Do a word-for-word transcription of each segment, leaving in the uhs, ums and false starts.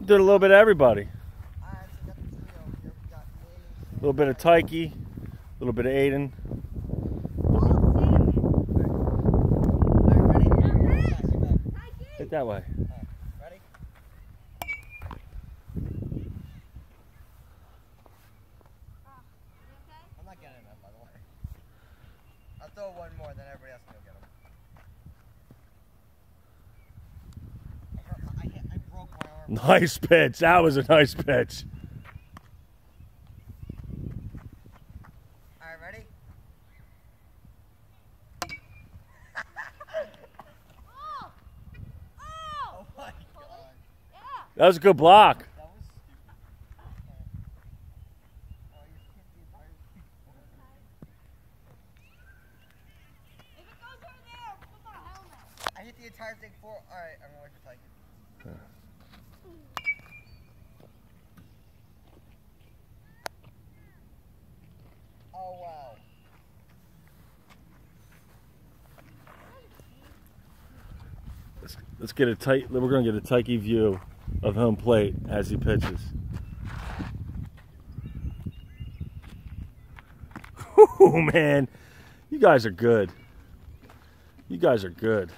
Did a little bit of everybody. Alright, so we got the trio here. We got me. A little bit of Tyke, a little bit of Aiden. Alright, ready? Hit that way. Alright, ready? I'm not getting that, by the way. I'll throw one more, then everybody else can go get them. I, hit, I broke my arm. Nice pitch. That was a nice pitch. Alright, ready? Oh! Oh! Oh my god. Yeah. That was a good block. That was stupid. Oh, you hit the entire thing. If it goes over there, put my helmet. I hit the entire thing for. Alright, I'm gonna wait for Tyke. Oh wow. Let's, let's get a tight. We're gonna get a Tyke view of home plate as he pitches. Oh man, you guys are good. You guys are good.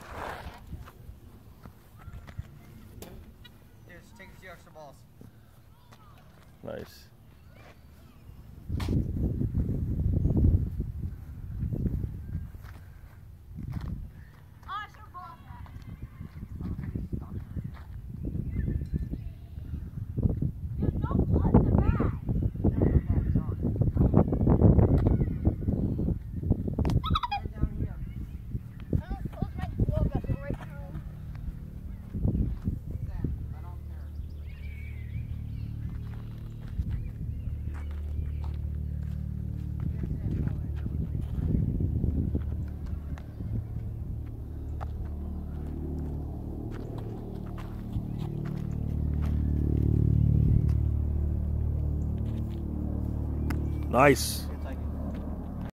Here, just take a few extra balls. Nice. Oh, I should ball that. Dude, don't touch the bat. I don't close my glove at the right time. Nice.